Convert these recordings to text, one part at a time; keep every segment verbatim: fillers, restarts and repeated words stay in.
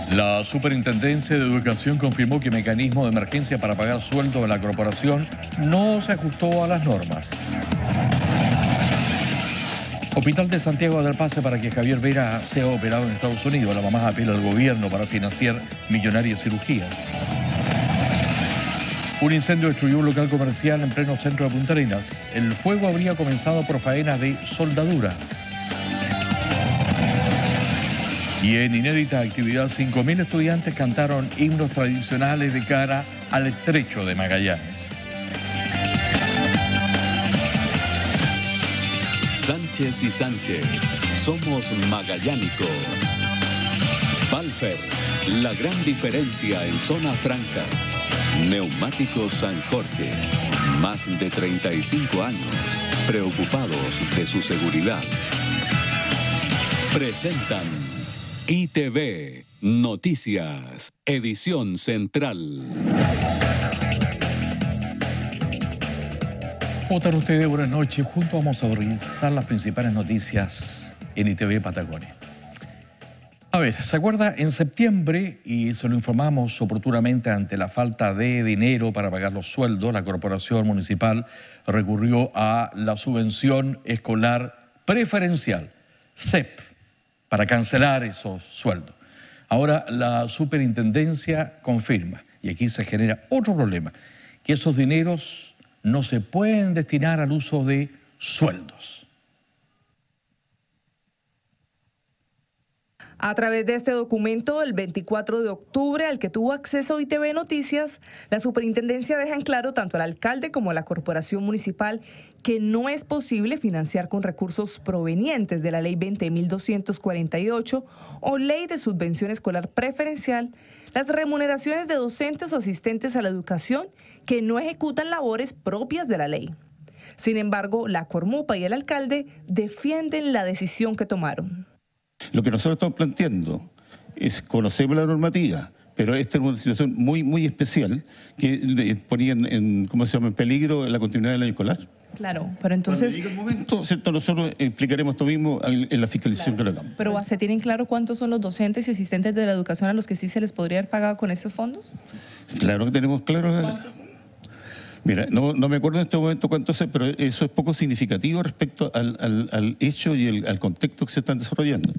La Superintendencia de Educación confirmó que el mecanismo de emergencia para pagar sueldo de la corporación no se ajustó a las normas. Hospital de Santiago del Pase para que Javier Vera sea operado en Estados Unidos. La mamá apela al gobierno para financiar millonaria cirugía. Un incendio destruyó un local comercial en pleno centro de Punta Arenas. El fuego habría comenzado por faenas de soldadura. Y en inédita actividad, cinco mil estudiantes cantaron himnos tradicionales de cara al Estrecho de Magallanes. Sánchez y Sánchez, somos magallánicos. Valfer, la gran diferencia en zona franca. Neumáticos San Jorge, más de treinta y cinco años, preocupados de su seguridad. Presentan I T V Noticias, edición central. ¿Cómo están ustedes? Buenas noches. Juntos vamos a revisar las principales noticias en I T V Patagonia. A ver, ¿se acuerda? En septiembre, y se lo informamos oportunamente ante la falta de dinero para pagar los sueldos, la corporación municipal recurrió a la subvención escolar preferencial, S E P, para cancelar esos sueldos. Ahora la superintendencia confirma, y aquí se genera otro problema, que esos dineros no se pueden destinar al uso de sueldos. A través de este documento, el veinticuatro de octubre, al que tuvo acceso I T V Noticias, la superintendencia deja en claro tanto al alcalde como a la corporación municipal que no es posible financiar con recursos provenientes de la ley veinte mil doscientos cuarenta y ocho o ley de subvención escolar preferencial las remuneraciones de docentes o asistentes a la educación que no ejecutan labores propias de la ley. Sin embargo, la Cormupa y el alcalde defienden la decisión que tomaron. Lo que nosotros estamos planteando es conocemos la normativa, pero esta es una situación muy, muy especial que ponía en, en, ¿cómo se llama?, en peligro la continuidad del año escolar. Claro, pero entonces... Cuando llegue el momento, ¿cierto?, nosotros explicaremos esto mismo en, en la fiscalización claro, que le hagamos. Pero ¿se tienen claro cuántos son los docentes y asistentes de la educación a los que sí se les podría haber pagado con esos fondos? Claro que tenemos claro... ¿Cuántos? Mira, no, no me acuerdo en este momento cuántos es, pero eso es poco significativo respecto al, al, al hecho y el, al contexto que se están desarrollando.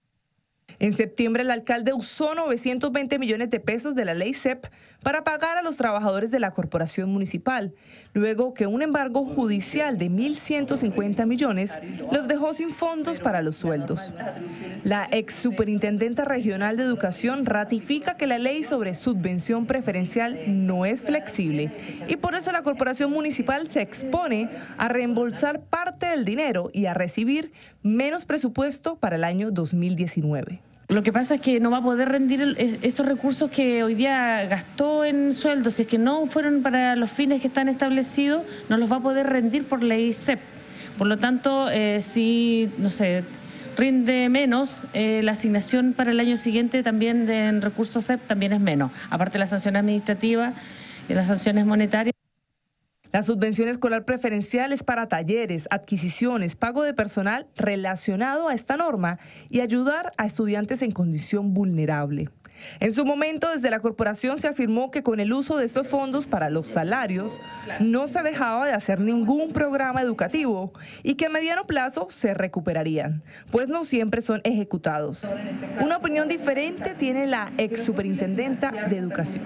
En septiembre, el alcalde usó novecientos veinte millones de pesos de la ley S E P para pagar a los trabajadores de la corporación municipal, luego que un embargo judicial de mil ciento cincuenta millones los dejó sin fondos para los sueldos. La ex superintendenta regional de educación ratifica que la ley sobre subvención preferencial no es flexible y por eso la corporación municipal se expone a reembolsar parte del dinero y a recibir menos presupuesto para el año dos mil diecinueve. Lo que pasa es que no va a poder rendir esos recursos que hoy día gastó en sueldos, si es que no fueron para los fines que están establecidos, no los va a poder rendir por ley S E P. Por lo tanto, eh, si, no sé, rinde menos, eh, la asignación para el año siguiente también de en recursos S E P también es menos, aparte de la sanción administrativa y las sanciones monetarias. La subvención escolar preferencial es para talleres, adquisiciones, pago de personal relacionado a esta norma y ayudar a estudiantes en condición vulnerable. En su momento, desde la corporación se afirmó que con el uso de estos fondos para los salarios no se dejaba de hacer ningún programa educativo y que a mediano plazo se recuperarían, pues no siempre son ejecutados. Una opinión diferente tiene la ex superintendenta de educación.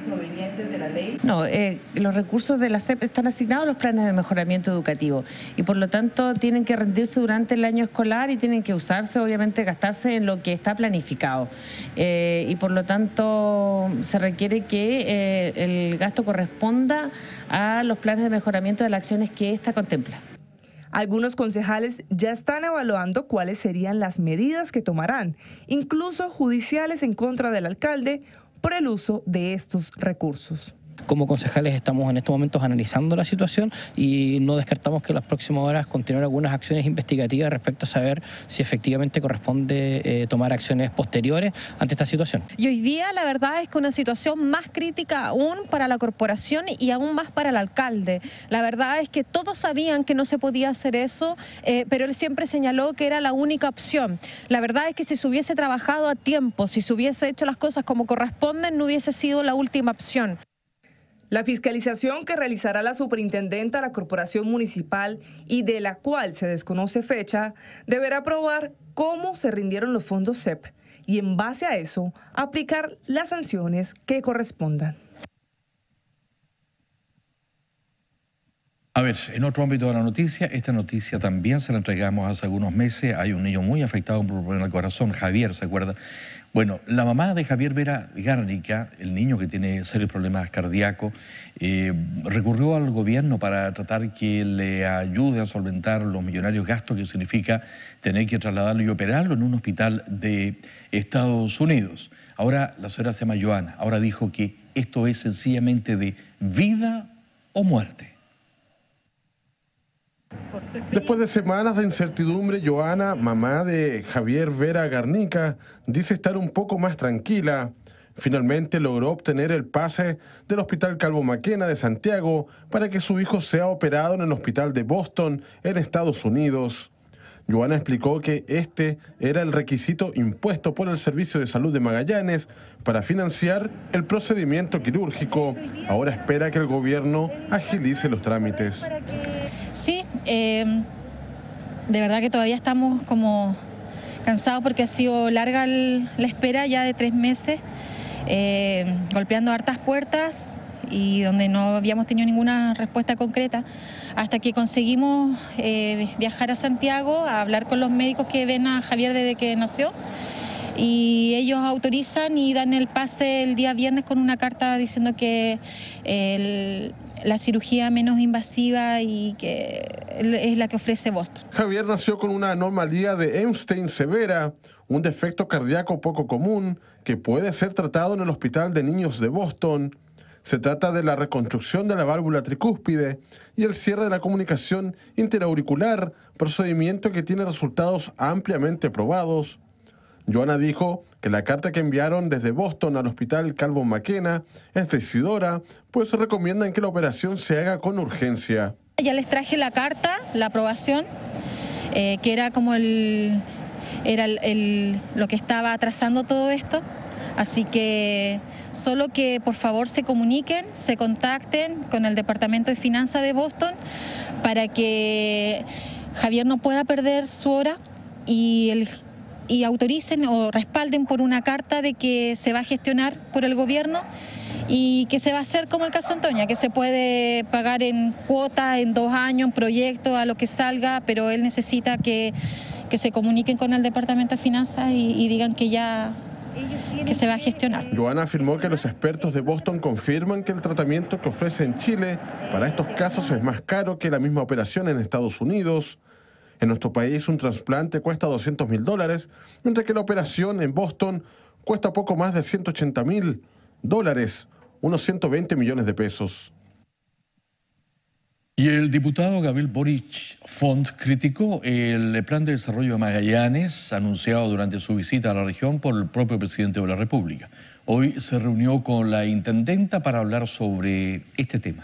No, eh, los recursos de la S E P están asignados a los planes de mejoramiento educativo y por lo tanto tienen que rendirse durante el año escolar y tienen que usarse, obviamente, gastarse en lo que está planificado. Eh, y por lo tanto se requiere que eh, el gasto corresponda a los planes de mejoramiento de las acciones que ésta contempla. Algunos concejales ya están evaluando cuáles serían las medidas que tomarán, incluso judiciales en contra del alcalde, por el uso de estos recursos. como concejales estamos en estos momentos analizando la situación y no descartamos que en las próximas horas continúen algunas acciones investigativas respecto a saber si efectivamente corresponde eh, tomar acciones posteriores ante esta situación. Y hoy día la verdad es que una situación más crítica aún para la corporación y aún más para el alcalde. La verdad es que todos sabían que no se podía hacer eso, eh, pero él siempre señaló que era la única opción. La verdad es que si se hubiese trabajado a tiempo, si se hubiese hecho las cosas como corresponden, no hubiese sido la última opción. La fiscalización que realizará la superintendenta de la corporación municipal y de la cual se desconoce fecha, deberá probar cómo se rindieron los fondos C E P y en base a eso aplicar las sanciones que correspondan. A ver, en otro ámbito de la noticia, esta noticia también se la entregamos hace algunos meses. Hay un niño muy afectado por un problema del corazón, Javier, ¿se acuerda? Bueno, la mamá de Javier Vera Gárnica, el niño que tiene serios problemas cardíacos, eh, recurrió al gobierno para tratar que le ayude a solventar los millonarios gastos que significa tener que trasladarlo y operarlo en un hospital de Estados Unidos. Ahora la señora se llama Joana, ahora dijo que esto es sencillamente de vida o muerte. Después de semanas de incertidumbre, Joana, mamá de Javier Vera Gárnica, dice estar un poco más tranquila. Finalmente logró obtener el pase del Hospital Calvo Maquena de Santiago para que su hijo sea operado en el Hospital de Boston, en Estados Unidos. Joana explicó que este era el requisito impuesto por el Servicio de Salud de Magallanes para financiar el procedimiento quirúrgico. Ahora espera que el gobierno agilice los trámites. Sí, eh, de verdad que todavía estamos como cansados porque ha sido larga el, la espera ya de tres meses, eh, golpeando hartas puertas y donde no habíamos tenido ninguna respuesta concreta, hasta que conseguimos eh, viajar a Santiago a hablar con los médicos que ven a Javier desde que nació, y ellos autorizan y dan el pase el día viernes con una carta diciendo que el, la cirugía menos invasiva y que es la que ofrece Boston. Javier nació con una anomalía de Epstein severa, un defecto cardíaco poco común que puede ser tratado en el Hospital de Niños de Boston. Se trata de la reconstrucción de la válvula tricúspide y el cierre de la comunicación interauricular, procedimiento que tiene resultados ampliamente probados. Joana dijo que la carta que enviaron desde Boston al Hospital Calvo Maquena es decidora, pues recomiendan que la operación se haga con urgencia. Ya les traje la carta, la aprobación, eh, que era como el, era el, el, lo que estaba atrasando todo esto. Así que solo que por favor se comuniquen, se contacten con el Departamento de Finanzas de Boston para que Javier no pueda perder su hora y, el, y autoricen o respalden por una carta de que se va a gestionar por el gobierno y que se va a hacer como el caso Antonia, que se puede pagar en cuotas, en dos años, en proyectos, a lo que salga, pero él necesita que, que se comuniquen con el Departamento de Finanzas y, y digan que ya... que se va a gestionar. Joana afirmó que los expertos de Boston confirman que el tratamiento que ofrece en Chile para estos casos es más caro que la misma operación en Estados Unidos. En nuestro país un trasplante cuesta doscientos mil dólares, mientras que la operación en Boston cuesta poco más de ciento ochenta mil dólares, unos ciento veinte millones de pesos. Y el diputado Gabriel Boric Font criticó el plan de desarrollo de Magallanes anunciado durante su visita a la región por el propio presidente de la República. Hoy se reunió con la intendenta para hablar sobre este tema.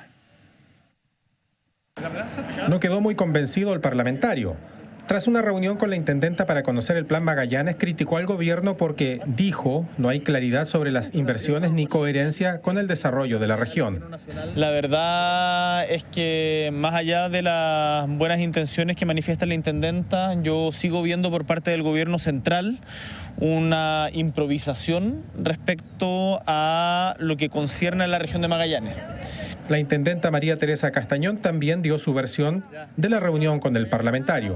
No quedó muy convencido el parlamentario. Tras una reunión con la intendenta para conocer el plan Magallanes, criticó al gobierno porque, dijo, no hay claridad sobre las inversiones ni coherencia con el desarrollo de la región. La verdad es que más allá de las buenas intenciones que manifiesta la intendenta, yo sigo viendo por parte del gobierno central una improvisación respecto a lo que concierne a la región de Magallanes. La intendenta María Teresa Castañón también dio su versión de la reunión con el parlamentario.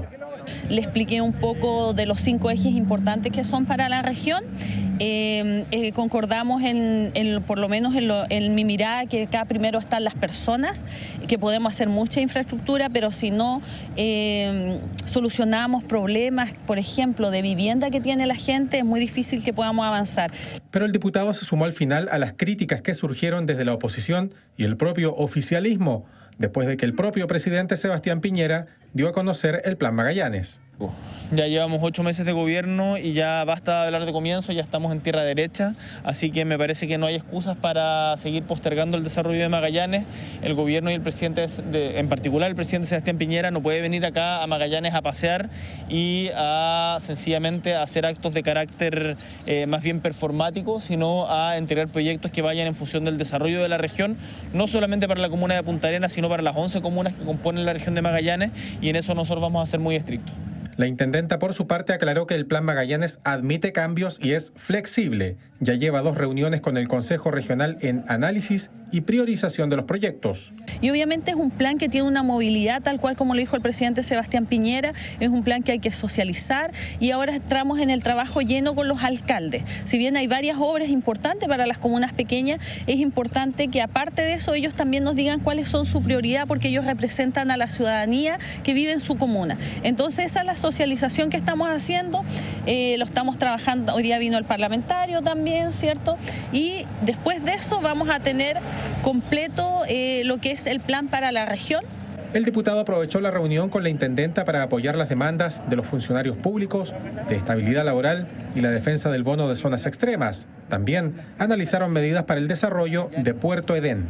Le expliqué un poco de los cinco ejes importantes que son para la región. Eh, eh, concordamos en, en, por lo menos en, lo, en mi mirada, que acá primero están las personas, que podemos hacer mucha infraestructura, pero si no eh, solucionamos problemas, por ejemplo, de vivienda que tiene la gente, es muy difícil que podamos avanzar. Pero el diputado se sumó al final a las críticas que surgieron desde la oposición y el propio oficialismo, después de que el propio presidente Sebastián Piñera dio a conocer el Plan Magallanes. Ya llevamos ocho meses de gobierno y ya basta de hablar de comienzo, ya estamos en tierra derecha, así que me parece que no hay excusas para seguir postergando el desarrollo de Magallanes. El gobierno y el presidente, de, en particular el presidente Sebastián Piñera, no puede venir acá a Magallanes a pasear y a sencillamente a hacer actos de carácter eh, más bien performático, sino a entregar proyectos que vayan en función del desarrollo de la región, no solamente para la comuna de Punta Arenas, sino para las once comunas que componen la región de Magallanes, y en eso nosotros vamos a ser muy estrictos. La intendenta, por su parte, aclaró que el Plan Magallanes admite cambios y es flexible. Ya lleva dos reuniones con el Consejo Regional en análisis y priorización de los proyectos. Y obviamente es un plan que tiene una movilidad, tal cual como lo dijo el presidente Sebastián Piñera, es un plan que hay que socializar, y ahora entramos en el trabajo lleno con los alcaldes. Si bien hay varias obras importantes para las comunas pequeñas, es importante que aparte de eso ellos también nos digan cuáles son su prioridad, porque ellos representan a la ciudadanía que vive en su comuna. Entonces esa es la socialización que estamos haciendo, eh, lo estamos trabajando, hoy día vino el parlamentario también, ¿cierto? Y después de eso vamos a tener completo eh, lo que es el plan para la región. El diputado aprovechó la reunión con la intendenta para apoyar las demandas de los funcionarios públicos, de estabilidad laboral y la defensa del bono de zonas extremas. También analizaron medidas para el desarrollo de Puerto Edén.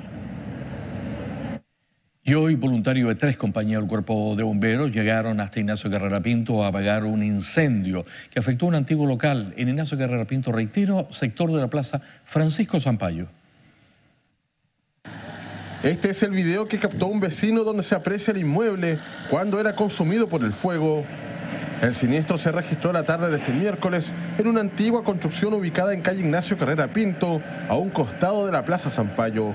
Y hoy voluntarios de tres compañías del Cuerpo de Bomberos llegaron hasta Ignacio Carrera Pinto a apagar un incendio que afectó a un antiguo local en Ignacio Carrera Pinto, reitero, sector de la Plaza Francisco Zampayo. Este es el video que captó un vecino donde se aprecia el inmueble cuando era consumido por el fuego. El siniestro se registró la tarde de este miércoles en una antigua construcción ubicada en calle Ignacio Carrera Pinto, a un costado de la Plaza Zampayo.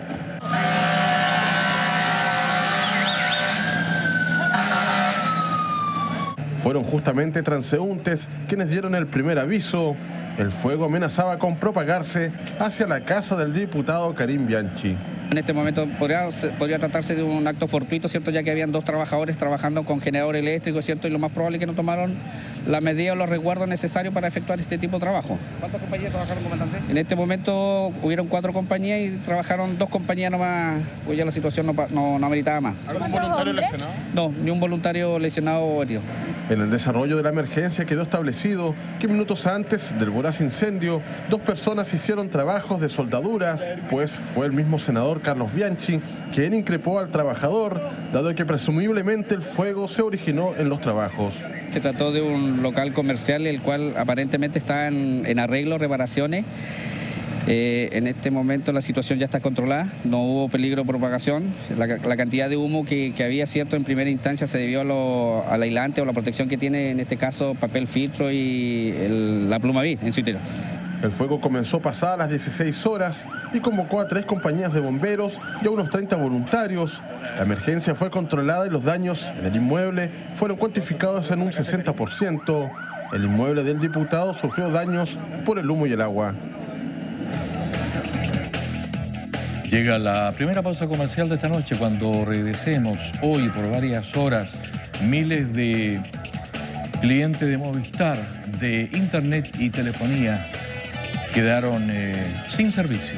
Fueron justamente transeúntes quienes dieron el primer aviso. El fuego amenazaba con propagarse hacia la casa del diputado Karim Bianchi. En este momento podría, podría tratarse de un acto fortuito, ¿cierto? Ya que habían dos trabajadores trabajando con generador eléctrico, ¿cierto? Y lo más probable es que no tomaron la medida o los resguardos necesarios para efectuar este tipo de trabajo. ¿Cuántas compañías trabajaron, comandante? En este momento hubieron cuatro compañías y trabajaron dos compañías nomás, pues ya la situación no, no, no ameritaba más. ¿Algún voluntario lesionado? No, ni un voluntario lesionado o herido. En el desarrollo de la emergencia quedó establecido que minutos antes del voraz incendio, dos personas hicieron trabajos de soldaduras, pues fue el mismo senador Carlos Bianchi quien increpó al trabajador, dado que presumiblemente el fuego se originó en los trabajos. Se trató de un local comercial el cual aparentemente está en, en arreglo, reparaciones. Eh, en este momento la situación ya está controlada, no hubo peligro de propagación. La, la cantidad de humo que, que había, cierto, en primera instancia se debió a lo, al aislante o la protección que tiene en este caso papel filtro y el, la pluma B en su interior. El fuego comenzó pasadas las dieciséis horas y convocó a tres compañías de bomberos y a unos treinta voluntarios. La emergencia fue controlada y los daños en el inmueble fueron cuantificados en un sesenta por ciento. El inmueble del diputado sufrió daños por el humo y el agua. Llega la primera pausa comercial de esta noche. Cuando regresemos hoy por varias horas, miles de clientes de Movistar, de internet y telefonía quedaron eh, sin servicio.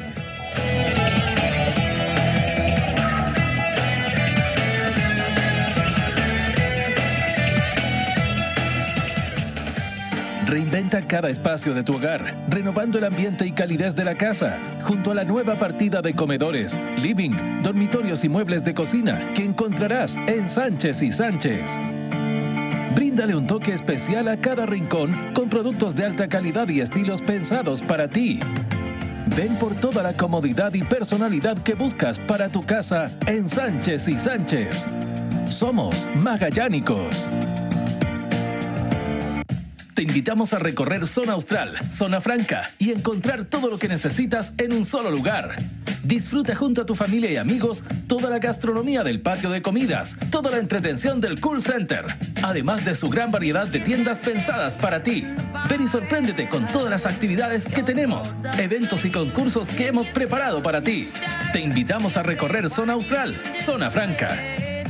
Reinventa cada espacio de tu hogar, renovando el ambiente y calidez de la casa, junto a la nueva partida de comedores, living, dormitorios y muebles de cocina que encontrarás en Sánchez y Sánchez. Bríndale un toque especial a cada rincón con productos de alta calidad y estilos pensados para ti. Ven por toda la comodidad y personalidad que buscas para tu casa en Sánchez y Sánchez. Somos magallánicos. Te invitamos a recorrer Zona Austral, Zona Franca y encontrar todo lo que necesitas en un solo lugar. Disfruta junto a tu familia y amigos toda la gastronomía del patio de comidas, toda la entretención del Cool Center, además de su gran variedad de tiendas pensadas para ti. Ven y sorpréndete con todas las actividades que tenemos, eventos y concursos que hemos preparado para ti. Te invitamos a recorrer Zona Austral, Zona Franca.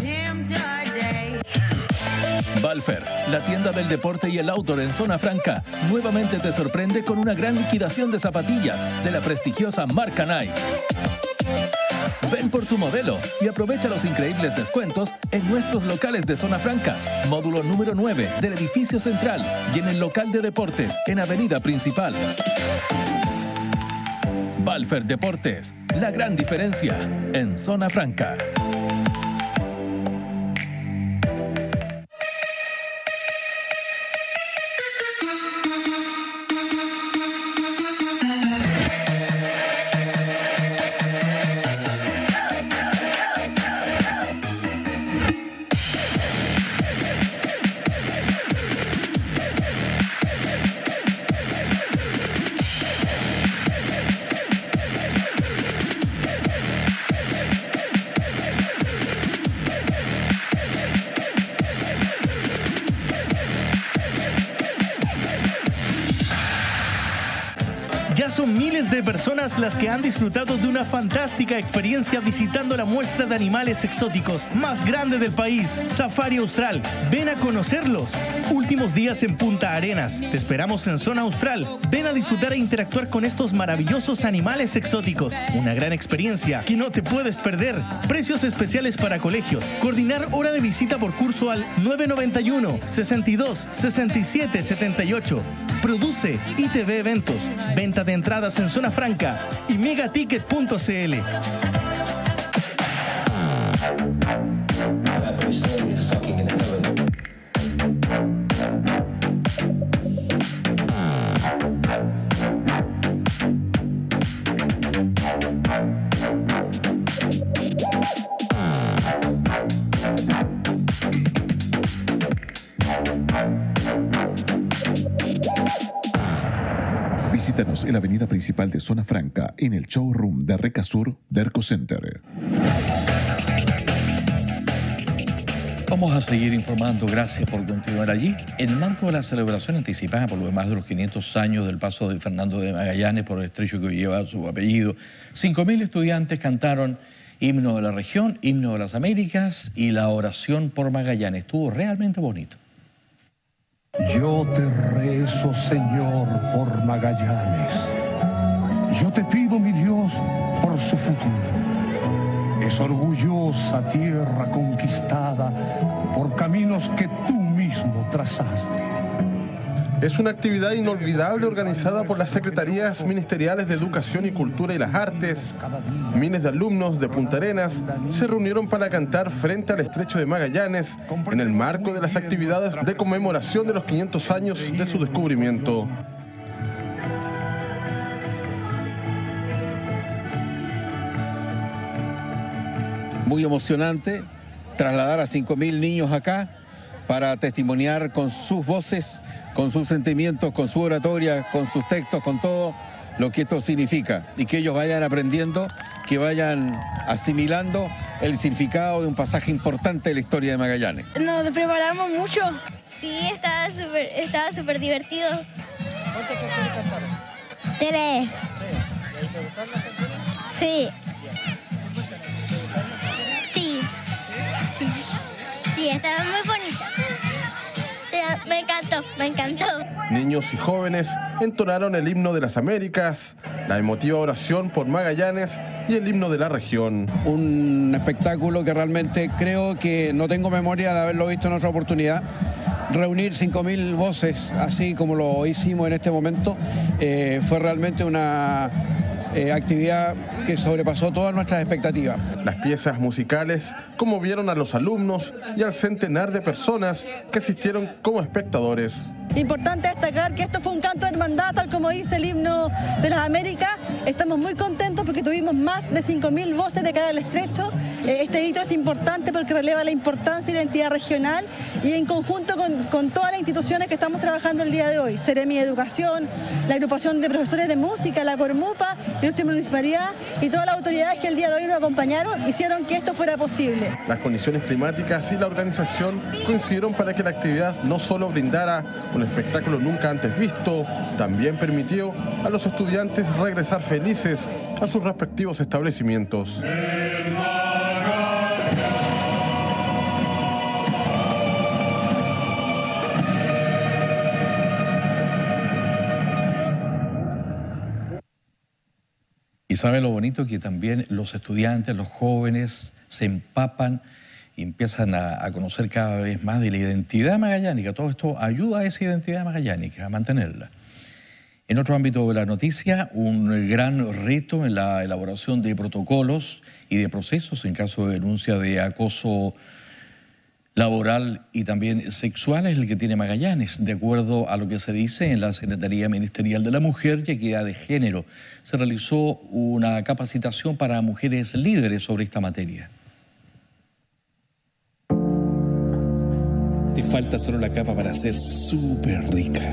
Balfer, la tienda del deporte y el outdoor en Zona Franca, nuevamente te sorprende con una gran liquidación de zapatillas de la prestigiosa marca Nike. Ven por tu modelo y aprovecha los increíbles descuentos en nuestros locales de Zona Franca, módulo número nueve del edificio central y en el local de deportes en Avenida Principal. Balfer Deportes, la gran diferencia en Zona Franca. Ya son miles de personas las que han disfrutado de una fantástica experiencia visitando la muestra de animales exóticos más grande del país, Safari Austral. Ven a conocerlos. Últimos días en Punta Arenas. Te esperamos en Zona Austral. Ven a disfrutar e interactuar con estos maravillosos animales exóticos. Una gran experiencia que no te puedes perder. Precios especiales para colegios. Coordinar hora de visita por curso al nueve noventa y uno, sesenta y dos, sesenta y siete, setenta y ocho. Produce I T V Eventos. Venta de entradas en Zona Franca y megaticket punto c l. Visítanos en la avenida principal de Zona Franca, en el showroom de Recasur Derco Center. Vamos a seguir informando, gracias por continuar allí. En el marco de la celebración anticipada por los más de los quinientos años del paso de Fernando de Magallanes por el estrecho que lleva su apellido, cinco mil estudiantes cantaron himno de la región, himno de las Américas y la oración por Magallanes. Estuvo realmente bonito. Yo te rezo, Señor, por Magallanes. Yo te pido, mi Dios, por su futuro. Es orgullosa tierra conquistada por caminos que tú mismo trazaste. Es una actividad inolvidable organizada por las Secretarías Ministeriales de Educación y Cultura y las Artes. Miles de alumnos de Punta Arenas se reunieron para cantar frente al estrecho de Magallanes en el marco de las actividades de conmemoración de los quinientos años de su descubrimiento. Muy emocionante trasladar a cinco mil niños acá para testimoniar con sus voces, con sus sentimientos, con su oratoria, con sus textos, con todo lo que esto significa. Y que ellos vayan aprendiendo, que vayan asimilando el significado de un pasaje importante de la historia de Magallanes. Nos preparamos mucho. Sí, estaba súper estaba súper divertido. ¿Cuántas canciones cantaron? Tres. ¿Te gustaron las canciones? Sí. ¿Te gustaron las canciones? Sí. Sí. Sí, estaba muy bonita. Me encantó, me encantó. Niños y jóvenes entonaron el himno de las Américas, la emotiva oración por Magallanes y el himno de la región. Un espectáculo que realmente creo que no tengo memoria de haberlo visto en otra oportunidad. Reunir cinco mil voces, así como lo hicimos en este momento, eh, fue realmente una eh, actividad que sobrepasó todas nuestras expectativas. Las piezas musicales conmovieron a los alumnos y al centenar de personas que asistieron como espectadores. Importante destacar que esto fue un canto de hermandad, tal como dice el himno de las Américas. Estamos muy contentos porque tuvimos más de cinco mil voces de cara al estrecho. Este hito es importante porque releva la importancia y la identidad regional y en conjunto con, con todas las instituciones que estamos trabajando el día de hoy, Seremi de Educación, la agrupación de profesores de música, la Cormupa, nuestra municipalidad y todas las autoridades que el día de hoy nos acompañaron, hicieron que esto fuera posible. Las condiciones climáticas y la organización coincidieron para que la actividad no solo brindara un espectáculo nunca antes visto, también permitió a los estudiantes regresar felices a sus respectivos establecimientos. Y sabe lo bonito que también los estudiantes, los jóvenes, se empapan y empiezan a, a conocer cada vez más de la identidad magallánica. Todo esto ayuda a esa identidad magallánica, a mantenerla. En otro ámbito de la noticia, un gran reto en la elaboración de protocolos y de procesos en caso de denuncia de acoso laboral y también sexual es el que tiene Magallanes, de acuerdo a lo que se dice en la Secretaría Ministerial de la Mujer y Equidad de Género. Se realizó una capacitación para mujeres líderes sobre esta materia. Te falta solo la capa para ser súper rica.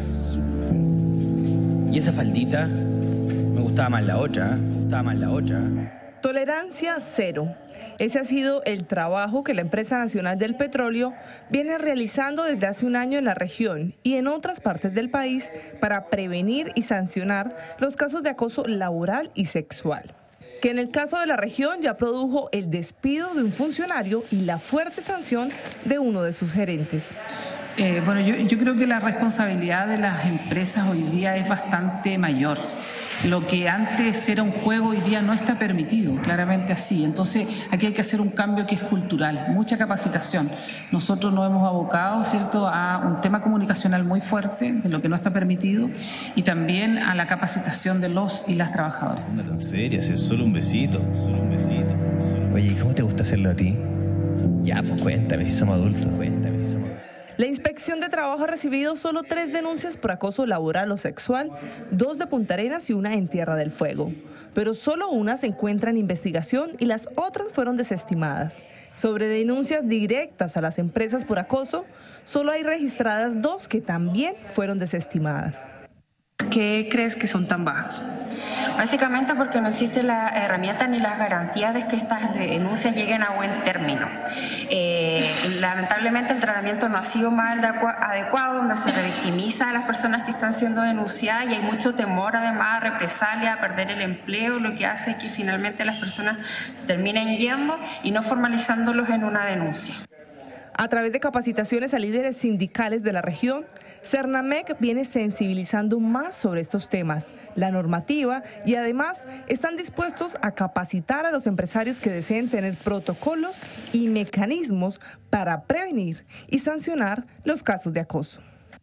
Y esa faldita, me gustaba más la otra, ¿eh? me gustaba más la otra. Tolerancia cero. Ese ha sido el trabajo que la Empresa Nacional del Petróleo viene realizando desde hace un año en la región y en otras partes del país para prevenir y sancionar los casos de acoso laboral y sexual, que en el caso de la región ya produjo el despido de un funcionario y la fuerte sanción de uno de sus gerentes. Eh, bueno, yo, yo creo que la responsabilidad de las empresas hoy día es bastante mayor. Lo que antes era un juego hoy día no está permitido, claramente así. Entonces aquí hay que hacer un cambio que es cultural, mucha capacitación. Nosotros nos hemos abocado, ¿cierto?, a un tema comunicacional muy fuerte de lo que no está permitido y también a la capacitación de los y las trabajadoras. No tan seria, si es solo un besito, solo un besito. Solo... Oye, ¿cómo te gusta hacerlo a ti? Ya, pues cuéntame si somos adultos, cuéntame si somos adultos. La Inspección de Trabajo ha recibido solo tres denuncias por acoso laboral o sexual, dos de Punta Arenas y una en Tierra del Fuego. Pero solo una se encuentra en investigación y las otras fueron desestimadas. Sobre denuncias directas a las empresas por acoso, solo hay registradas dos que también fueron desestimadas. ¿Por qué crees que son tan bajas? Básicamente porque no existe la herramienta ni las garantías de que estas denuncias lleguen a buen término. Eh, lamentablemente el tratamiento no ha sido más adecuado, donde se revictimiza a las personas que están siendo denunciadas y hay mucho temor además a represalia, a perder el empleo, lo que hace que finalmente las personas se terminen yendo y no formalizándolos en una denuncia. A través de capacitaciones a líderes sindicales de la región, Cernamec viene sensibilizando más sobre estos temas, la normativa y además están dispuestos a capacitar a los empresarios que deseen tener protocolos y mecanismos para prevenir y sancionar los casos de acoso.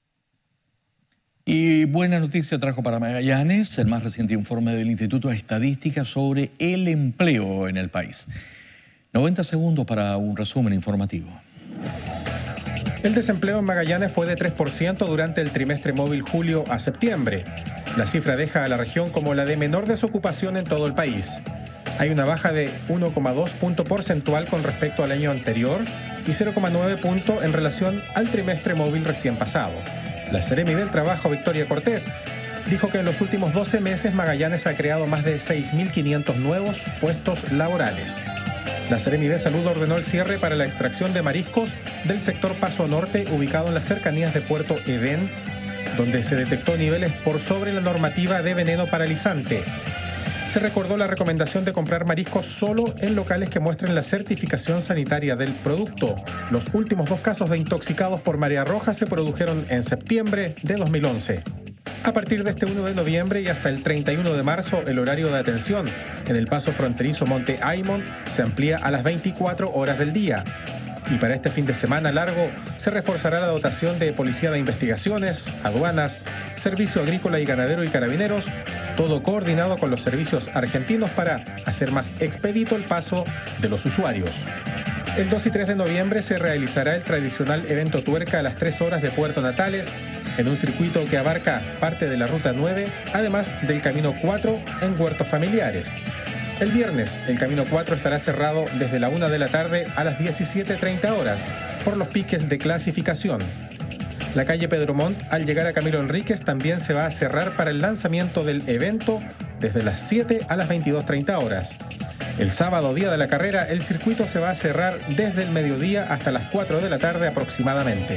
Y buena noticia trajo para Magallanes el más reciente informe del Instituto de Estadística sobre el empleo en el país. noventa segundos para un resumen informativo. El desempleo en Magallanes fue de tres por ciento durante el trimestre móvil julio a septiembre. La cifra deja a la región como la de menor desocupación en todo el país. Hay una baja de uno coma dos punto porcentual con respecto al año anterior y cero coma nueve punto en relación al trimestre móvil recién pasado. La Seremi del Trabajo, Victoria Cortés, dijo que en los últimos doce meses Magallanes ha creado más de seis mil quinientos nuevos puestos laborales. La Seremi de Salud ordenó el cierre para la extracción de mariscos del sector Paso Norte, ubicado en las cercanías de Puerto Edén, donde se detectó niveles por sobre la normativa de veneno paralizante. Se recordó la recomendación de comprar mariscos solo en locales que muestren la certificación sanitaria del producto. Los últimos dos casos de intoxicados por marea roja se produjeron en septiembre de dos mil once. A partir de este uno de noviembre y hasta el treinta y uno de marzo, el horario de atención en el paso fronterizo Monte Aymon se amplía a las veinticuatro horas del día. Y para este fin de semana largo se reforzará la dotación de Policía de Investigaciones, Aduanas, Servicio Agrícola y Ganadero y Carabineros, todo coordinado con los servicios argentinos para hacer más expedito el paso de los usuarios. El dos y tres de noviembre se realizará el tradicional evento tuerca a las tres horas de Puerto Natales, en un circuito que abarca parte de la Ruta nueve, además del Camino cuatro en huertos familiares. El viernes, el Camino cuatro estará cerrado desde la una de la tarde a las diecisiete treinta horas por los piques de clasificación. La calle Pedro Montt, al llegar a Camilo Enríquez, también se va a cerrar para el lanzamiento del evento desde las siete a las veintidós treinta horas. El sábado, día de la carrera, el circuito se va a cerrar desde el mediodía hasta las cuatro de la tarde aproximadamente.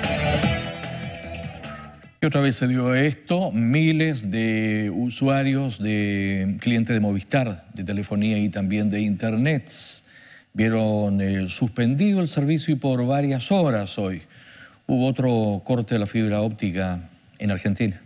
Y otra vez se dio esto, miles de usuarios, de clientes de Movistar, de telefonía y también de internet, vieron eh, suspendido el servicio y por varias horas hoy. Hubo otro corte de la fibra óptica en Argentina.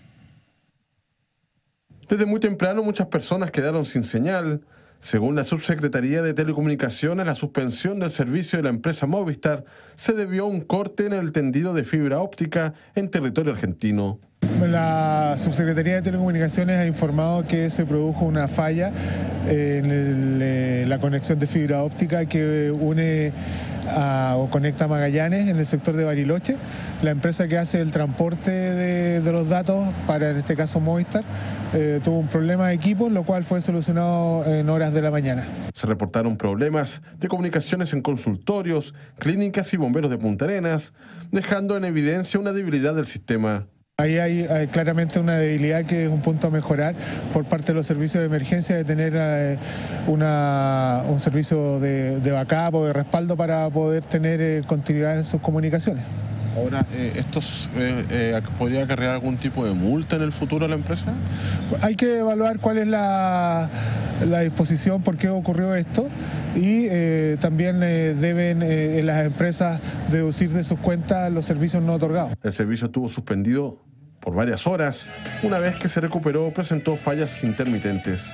Desde muy temprano muchas personas quedaron sin señal. Según la Subsecretaría de Telecomunicaciones, la suspensión del servicio de la empresa Movistar se debió a un corte en el tendido de fibra óptica en territorio argentino. La Subsecretaría de Telecomunicaciones ha informado que se produjo una falla en el, eh, la conexión de fibra óptica que une a, o conecta a Magallanes en el sector de Bariloche. La empresa que hace el transporte de, de los datos, para en este caso Movistar, eh, tuvo un problema de equipo, lo cual fue solucionado en horas de la mañana. Se reportaron problemas de comunicaciones en consultorios, clínicas y bomberos de Punta Arenas, dejando en evidencia una debilidad del sistema. Ahí hay, hay claramente una debilidad que es un punto a mejorar por parte de los servicios de emergencia, de tener eh, una, un servicio de, de backup o de respaldo para poder tener eh, continuidad en sus comunicaciones. Ahora, eh, ¿esto eh, eh, podría acarrear algún tipo de multa en el futuro a la empresa? Hay que evaluar cuál es la, la disposición, por qué ocurrió esto, y eh, también eh, deben eh, las empresas deducir de sus cuentas los servicios no otorgados. El servicio estuvo suspendido por varias horas. Una vez que se recuperó, presentó fallas intermitentes.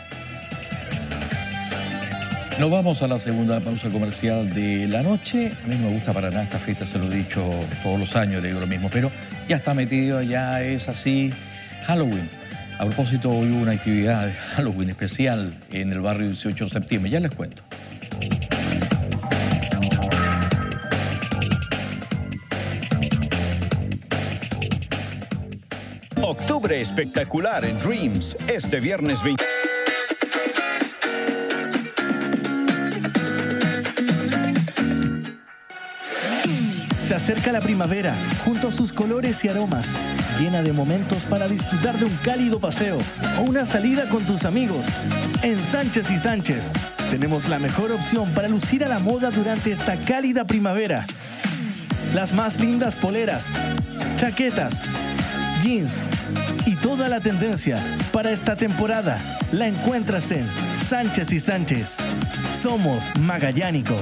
Nos vamos a la segunda pausa comercial de la noche. A mí no me gusta para nada esta fiesta, se lo he dicho todos los años, le digo lo mismo, pero ya está metido, ya es así. Halloween. A propósito, hoy hubo una actividad de Halloween especial en el barrio dieciocho de septiembre, ya les cuento. Octubre espectacular en Dreams, este viernes veinte. Se acerca la primavera, junto a sus colores y aromas, llena de momentos para disfrutar de un cálido paseo o una salida con tus amigos. En Sánchez y Sánchez tenemos la mejor opción para lucir a la moda durante esta cálida primavera. Las más lindas poleras, chaquetas, jeans y toda la tendencia para esta temporada la encuentras en Sánchez y Sánchez. Somos magallánicos.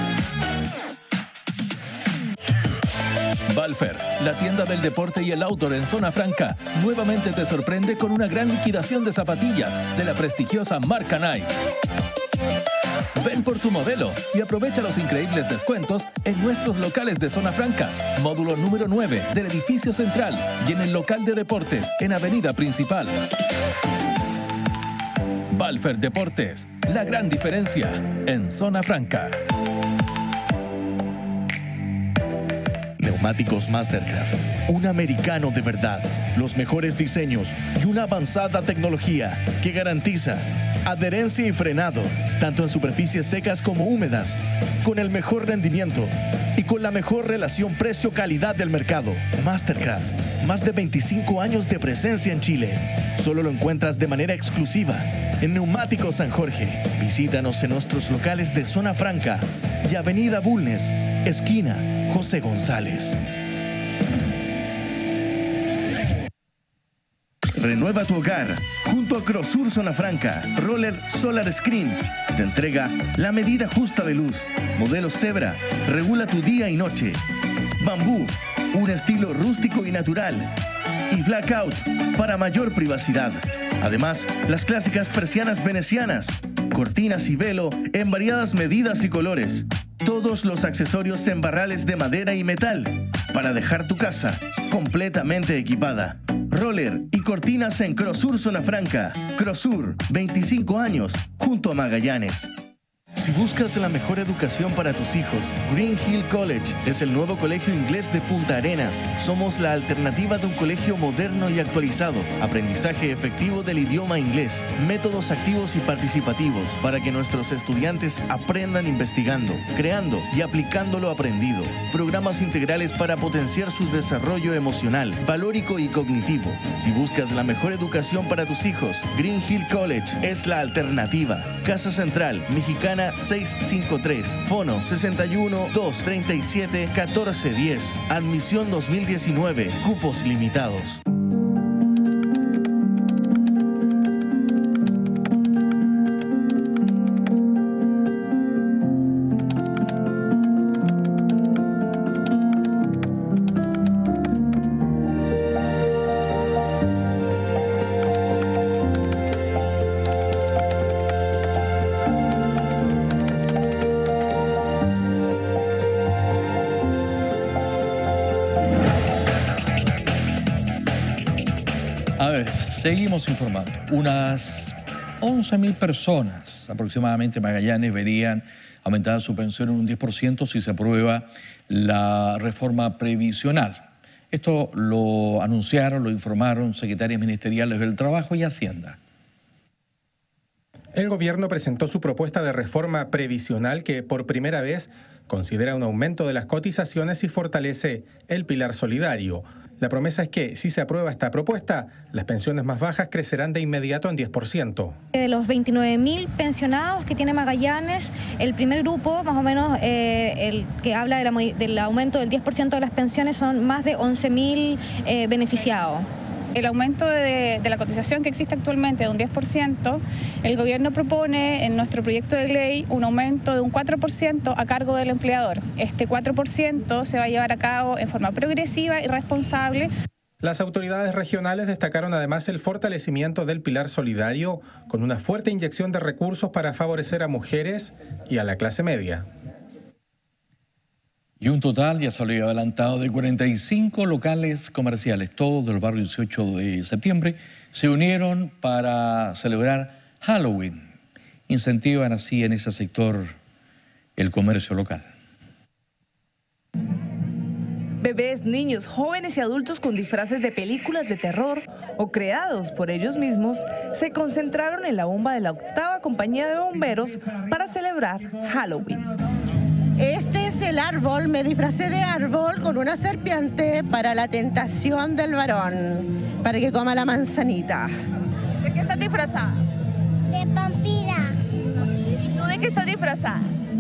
Valfer, la tienda del deporte y el outdoor en Zona Franca, nuevamente te sorprende con una gran liquidación de zapatillas de la prestigiosa marca Nike. Ven por tu modelo y aprovecha los increíbles descuentos en nuestros locales de Zona Franca, módulo número nueve del edificio central y en el local de deportes en Avenida Principal. Valfer Deportes, la gran diferencia en Zona Franca. Neumáticos Mastercraft, un americano de verdad, los mejores diseños y una avanzada tecnología que garantiza adherencia y frenado, tanto en superficies secas como húmedas, con el mejor rendimiento y con la mejor relación precio-calidad del mercado. Mastercraft, más de veinticinco años de presencia en Chile. Solo lo encuentras de manera exclusiva en Neumáticos San Jorge. Visítanos en nuestros locales de Zona Franca y Avenida Bulnes, esquina José González. Renueva tu hogar junto a Crosur Zona Franca. Roller Solar Screen te entrega la medida justa de luz. Modelo Zebra regula tu día y noche. Bambú, un estilo rústico y natural. Y Blackout para mayor privacidad. Además, las clásicas persianas venecianas, cortinas y velo en variadas medidas y colores. Todos los accesorios en barrales de madera y metal para dejar tu casa completamente equipada. Roller y cortinas en Crosur Zona Franca. Crosur, veinticinco años, junto a Magallanes. Si buscas la mejor educación para tus hijos, Green Hill College es el nuevo colegio inglés de Punta Arenas. Somos la alternativa de un colegio moderno y actualizado, aprendizaje efectivo del idioma inglés, métodos activos y participativos para que nuestros estudiantes aprendan investigando, creando y aplicando lo aprendido. Programas integrales para potenciar su desarrollo emocional, valórico y cognitivo. Si buscas la mejor educación para tus hijos, Green Hill College es la alternativa. Casa Central, Mexicana seiscientos cincuenta y tres, Fono sesenta y uno, doscientos treinta y siete, catorce diez. Admisión dos mil diecinueve, cupos limitados. A ver, seguimos informando. Unas once mil personas aproximadamente en Magallanes verían aumentada su pensión en un diez por ciento si se aprueba la reforma previsional. Esto lo anunciaron, lo informaron secretarias ministeriales del Trabajo y Hacienda. El gobierno presentó su propuesta de reforma previsional que por primera vez considera un aumento de las cotizaciones y fortalece el pilar solidario. La promesa es que, si se aprueba esta propuesta, las pensiones más bajas crecerán de inmediato en diez por ciento. De los veintinueve mil pensionados que tiene Magallanes, el primer grupo, más o menos, eh, el que habla de la, del aumento del diez por ciento de las pensiones, son más de once mil eh, beneficiados. El aumento de, de la cotización que existe actualmente de un diez por ciento, el gobierno propone en nuestro proyecto de ley un aumento de un cuatro por ciento a cargo del empleador. Este cuatro por ciento se va a llevar a cabo en forma progresiva y responsable. Las autoridades regionales destacaron además el fortalecimiento del pilar solidario con una fuerte inyección de recursos para favorecer a mujeres y a la clase media. Y un total, ya salió adelantado, de cuarenta y cinco locales comerciales, todos del barrio dieciocho de septiembre, se unieron para celebrar Halloween. Incentivan así en ese sector el comercio local. Bebés, niños, jóvenes y adultos con disfraces de películas de terror o creados por ellos mismos se concentraron en la bomba de la octava compañía de bomberos para celebrar Halloween. Este es el árbol, me disfracé de árbol con una serpiente para la tentación del varón, para que coma la manzanita. ¿De qué estás disfrazada? De vampira. ¿Y tú de qué estás disfrazada?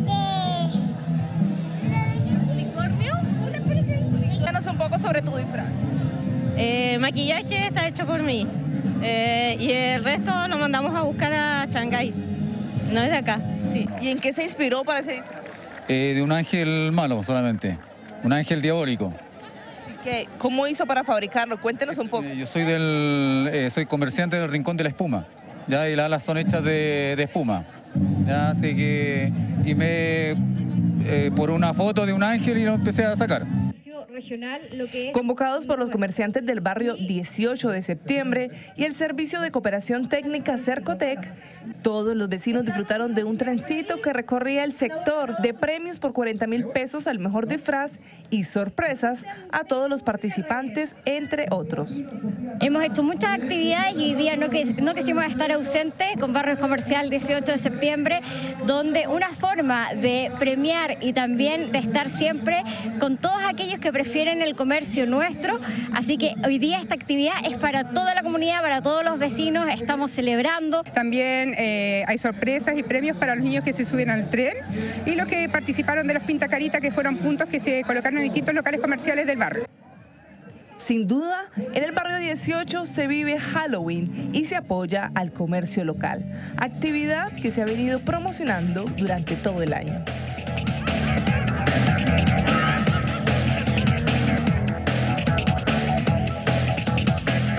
De unicornio. Cuéntanos un poco sobre tu disfraz. Eh, maquillaje está hecho por mí eh, y el resto lo mandamos a buscar a Shanghái, no es de acá. Sí. ¿Y en qué se inspiró para ese disfraz? Eh, de un ángel malo solamente, un ángel diabólico. ¿Qué? ¿Cómo hizo para fabricarlo? Cuéntenos un poco. Eh, yo soy del, eh, soy comerciante del Rincón de la Espuma, ya, y las alas son hechas de, de espuma. Ya, así que, y me, eh, por una foto de un ángel y lo empecé a sacar. Regional, lo que es... Convocados por los comerciantes del barrio dieciocho de septiembre y el Servicio de Cooperación Técnica Cercotec, todos los vecinos disfrutaron de un trencito que recorría el sector, de premios por cuarenta mil pesos al mejor disfraz y sorpresas a todos los participantes, entre otros. Hemos hecho muchas actividades y hoy día no, que, no quisimos estar ausentes con Barrio Comercial dieciocho de septiembre, donde una forma de premiar y también de estar siempre con todos aquellos que prefieren el comercio nuestro, así que hoy día esta actividad es para toda la comunidad, para todos los vecinos, estamos celebrando. También eh, hay sorpresas y premios para los niños que se suben al tren y los que participaron de los Pintacaritas, que fueron puntos que se colocaron en distintos locales comerciales del barrio. Sin duda, en el barrio dieciocho se vive Halloween y se apoya al comercio local, actividad que se ha venido promocionando durante todo el año.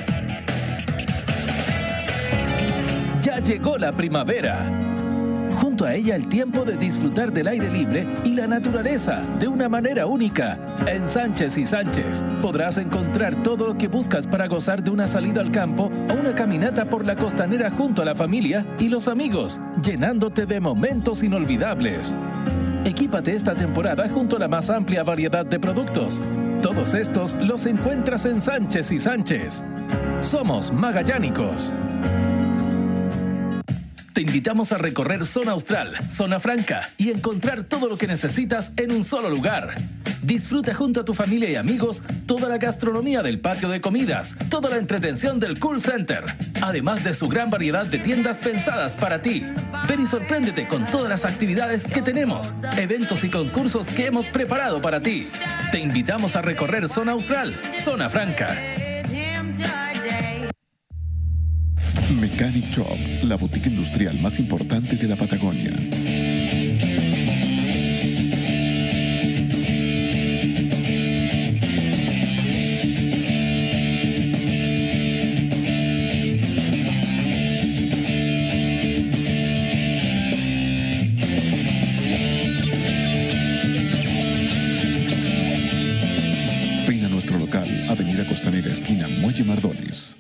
Ya llegó la primavera. Junto junto a ella el tiempo de disfrutar del aire libre y la naturaleza de una manera única. En Sánchez y Sánchez podrás encontrar todo lo que buscas para gozar de una salida al campo o una caminata por la costanera junto a la familia y los amigos, llenándote de momentos inolvidables. Equípate esta temporada junto a la más amplia variedad de productos. Todos estos los encuentras en Sánchez y Sánchez. Somos magallánicos. Te invitamos a recorrer Zona Austral, Zona Franca y encontrar todo lo que necesitas en un solo lugar. Disfruta junto a tu familia y amigos toda la gastronomía del patio de comidas, toda la entretención del Cool Center, además de su gran variedad de tiendas pensadas para ti. Ven y sorpréndete con todas las actividades que tenemos, eventos y concursos que hemos preparado para ti. Te invitamos a recorrer Zona Austral, Zona Franca. Mechanic Shop, la boutique industrial más importante de la Patagonia. Ven a nuestro local, Avenida Costanera, esquina Muelle Mardones.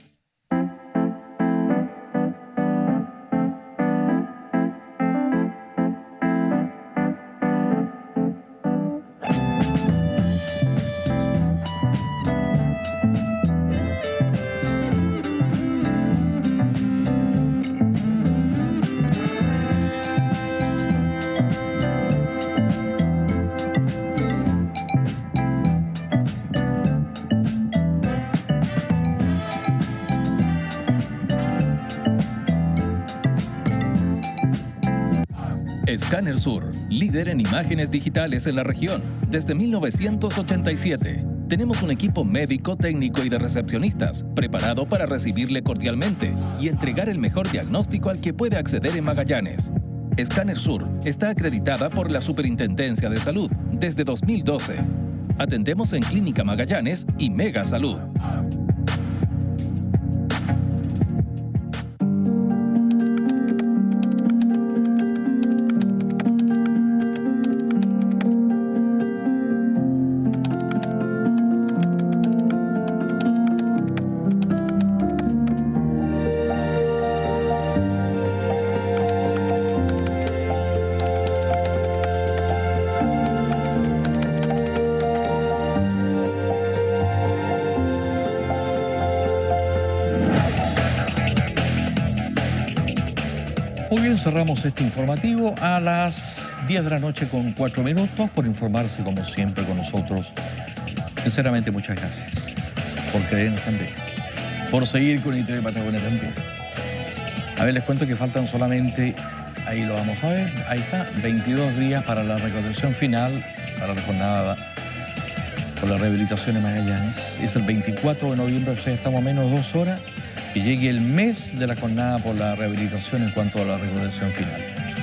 Escáner Sur, líder en imágenes digitales en la región desde mil novecientos ochenta y siete. Tenemos un equipo médico, técnico y de recepcionistas preparado para recibirle cordialmente y entregar el mejor diagnóstico al que puede acceder en Magallanes. Escáner Sur está acreditada por la Superintendencia de Salud desde dos mil doce. Atendemos en Clínica Magallanes y Mega Salud. Muy bien, cerramos este informativo a las diez de la noche con cuatro minutos por informarse como siempre con nosotros. Sinceramente, muchas gracias por creernos también, por seguir con I T V Patagonia también. A ver, les cuento que faltan solamente, ahí lo vamos a ver, ahí está, veintidós días para la recaudación final, para la jornada por la rehabilitación en Magallanes. Es el veinticuatro de noviembre, o sea, estamos a menos de dos horas. Que llegue el mes de la jornada por la rehabilitación en cuanto a la recaudación final.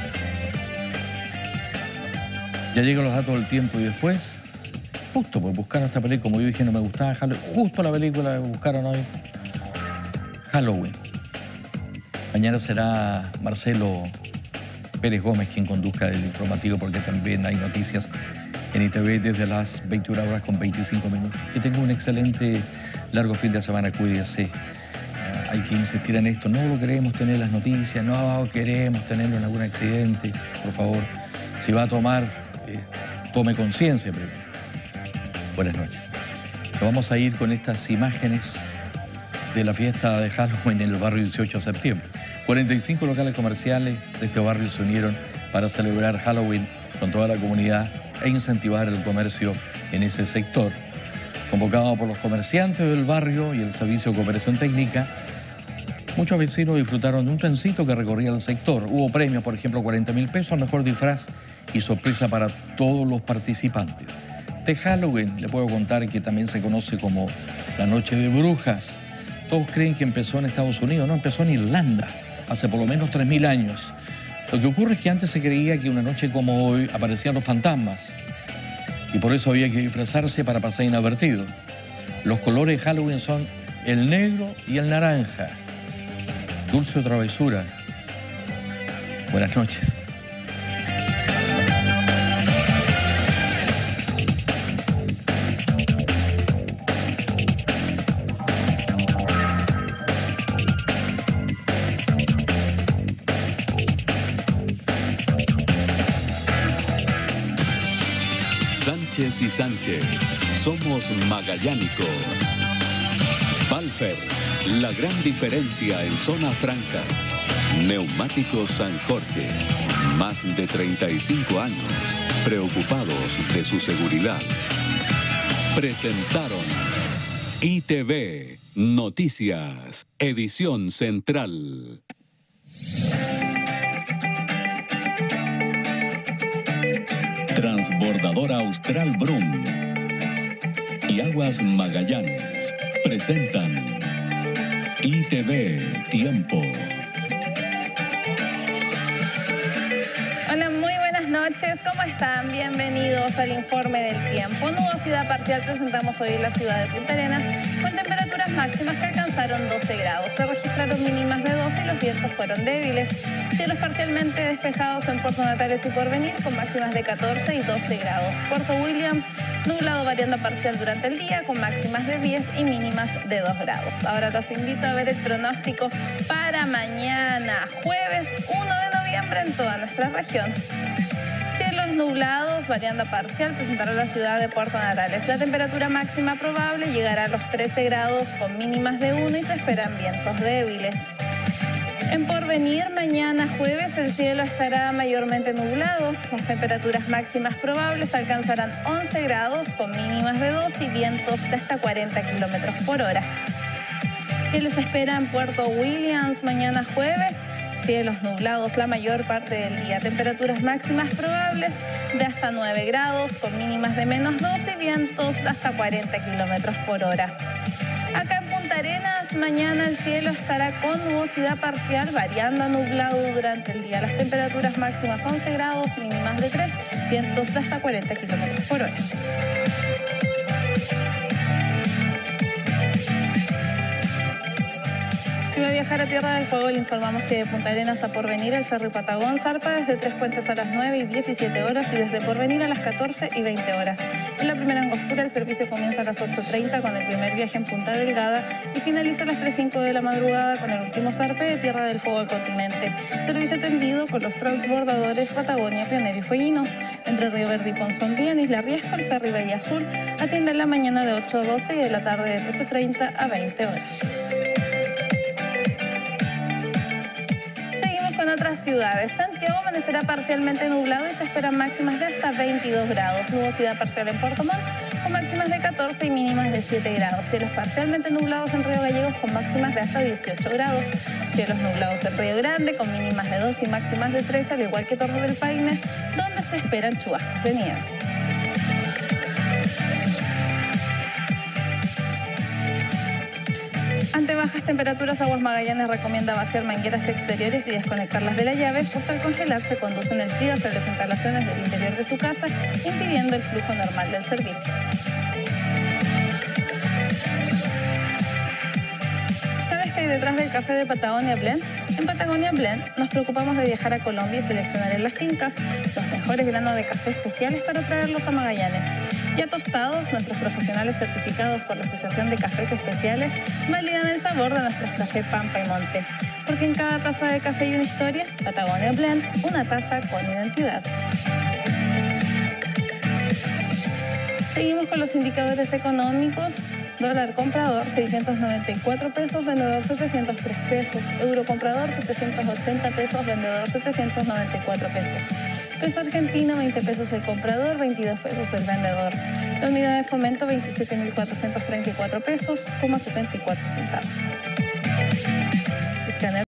Ya llegan los datos del tiempo y después, justo pues buscaron esta película, como yo dije, no me gustaba Halloween, justo la película que buscaron hoy, Halloween. Mañana será Marcelo Pérez Gómez quien conduzca el informativo, porque también hay noticias en I T V desde las veintiuna horas con veinticinco minutos. Que tenga un excelente largo fin de semana, cuídese. Hay que insistir en esto, no lo queremos tener las noticias, no queremos tenerlo en algún accidente, por favor. Si va a tomar, eh, tome conciencia primero. Buenas noches. Nos vamos a ir con estas imágenes de la fiesta de Halloween en el barrio dieciocho de septiembre. cuarenta y cinco locales comerciales de este barrio se unieron para celebrar Halloween con toda la comunidad e incentivar el comercio en ese sector. Convocado por los comerciantes del barrio y el Servicio de Cooperación Técnica, muchos vecinos disfrutaron de un trencito que recorría el sector. Hubo premios, por ejemplo, cuarenta mil pesos al mejor disfraz y sorpresa para todos los participantes. De Halloween, le puedo contar que también se conoce como la Noche de Brujas. Todos creen que empezó en Estados Unidos, no, empezó en Irlanda, hace por lo menos tres mil años. Lo que ocurre es que antes se creía que una noche como hoy aparecían los fantasmas y por eso había que disfrazarse para pasar inadvertido. Los colores de Halloween son el negro y el naranja. Dulce o travesura. Buenas noches. Sánchez y Sánchez. Somos magallánicos. Palfer, la gran diferencia en zona franca. Neumáticos San Jorge. Más de treinta y cinco años preocupados de su seguridad. Presentaron I T V Noticias, edición central. Transbordadora Austral Brum y Aguas Magallanes presentan I T V Tiempo. Hola, muy buenas noches. ¿Cómo están? Bienvenidos al informe del tiempo. Nubosidad parcial presentamos hoy en la ciudad de Punta Arenas con temperaturas máximas que alcanzaron doce grados. Se registraron mínimas de doce y los vientos fueron débiles. Cielos parcialmente despejados en Puerto Natales y Porvenir con máximas de catorce y doce grados. Puerto Williams, nublado variando parcial durante el día con máximas de diez y mínimas de dos grados. Ahora los invito a ver el pronóstico para mañana, jueves uno de noviembre en toda nuestra región. Cielos nublados, variando a parcial, presentará la ciudad de Puerto Natales. La temperatura máxima probable llegará a los trece grados con mínimas de uno y se esperan vientos débiles. En Porvenir, mañana jueves, el cielo estará mayormente nublado. Las temperaturas máximas probables alcanzarán once grados con mínimas de dos y vientos de hasta cuarenta kilómetros por hora. ¿Qué les espera en Puerto Williams mañana jueves? Cielos nublados la mayor parte del día. Temperaturas máximas probables de hasta nueve grados con mínimas de menos dos y vientos de hasta cuarenta kilómetros por hora. Acá en Punta Arenas, mañana el cielo estará con nubosidad parcial, variando a nublado durante el día. Las temperaturas máximas once grados, mínimas de tres, vientos de hasta cuarenta kilómetros por hora. Si va a viajar a Tierra del Fuego, le informamos que de Punta Arenas a Porvenir el ferry Patagón zarpa desde Tres Puentes a las nueve y diecisiete horas y desde Porvenir a las catorce y veinte horas. En la primera angostura el servicio comienza a las ocho treinta con el primer viaje en Punta Delgada y finaliza a las tres cinco de la madrugada con el último zarpe de Tierra del Fuego al continente. Servicio atendido con los transbordadores Patagonia, Pionero y Fueguino. Entre Río Verde y Ponzón Vía en Isla Riesco, el ferry Bahía Azul atiende en la mañana de ocho a doce y de la tarde de trece treinta a veinte horas. En otras ciudades, Santiago amanecerá parcialmente nublado y se esperan máximas de hasta veintidós grados. Nubosidad parcial en Puerto Montt con máximas de catorce y mínimas de siete grados. Cielos parcialmente nublados en Río Gallegos con máximas de hasta dieciocho grados. Cielos nublados en Río Grande con mínimas de dos y máximas de tres, al igual que Torre del Paine, donde se esperan chubascos de nieve. Ante bajas temperaturas, Aguas Magallanes recomienda vaciar mangueras exteriores y desconectarlas de la llave, pues al congelarse conducen el frío hacia las instalaciones del interior de su casa, impidiendo el flujo normal del servicio. ¿Sabes qué hay detrás del café de Patagonia Blend? En Patagonia Blend nos preocupamos de viajar a Colombia y seleccionar en las fincas los mejores granos de café especiales para traerlos a Magallanes. Ya tostados, nuestros profesionales certificados por la Asociación de Cafés Especiales validan el sabor de nuestros cafés Pampa y Monte. Porque en cada taza de café hay una historia. Patagonia Blend, una taza con identidad. Seguimos con los indicadores económicos. Dólar comprador seiscientos noventa y cuatro pesos, vendedor setecientos tres pesos. Euro comprador setecientos ochenta pesos, vendedor setecientos noventa y cuatro pesos. Peso argentino veinte pesos el comprador, veintidós pesos el vendedor. La unidad de fomento veintisiete mil cuatrocientos treinta y cuatro pesos, setenta y cuatro centavos.